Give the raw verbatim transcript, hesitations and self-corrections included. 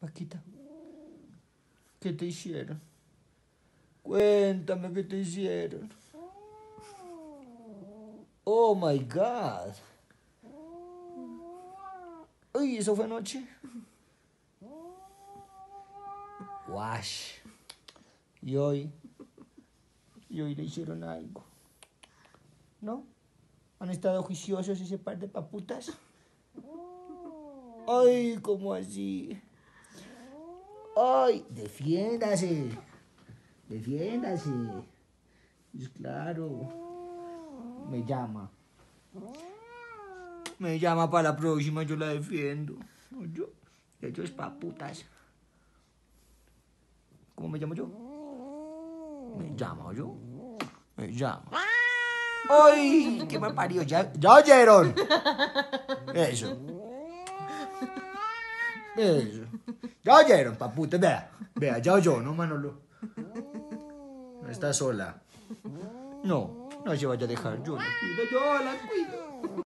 Paquita, ¿qué te hicieron? Cuéntame qué te hicieron. Oh my God. Uy, ¿eso fue anoche? Wash. ¿Y hoy? ¿Y hoy le hicieron algo? ¿No? ¿Han estado juiciosos ese par de paputas? Ay, ¿cómo así? Ay, defiéndase. Defiéndase. Pues claro. Me llama. Me llama para la próxima, yo la defiendo. Yo, ellos paputas. ¿Cómo me llamo yo? Me llamo yo. Me llamo. ¡Ay! ¿Qué me parió? ¿Ya, ya oyeron? Eso. Eso. Ya oyeron, paputas. Vea, vea, ya oyó, ¿no, Manolo? No está sola. No, no se vaya a dejar. Yo la cuido, yo la cuido.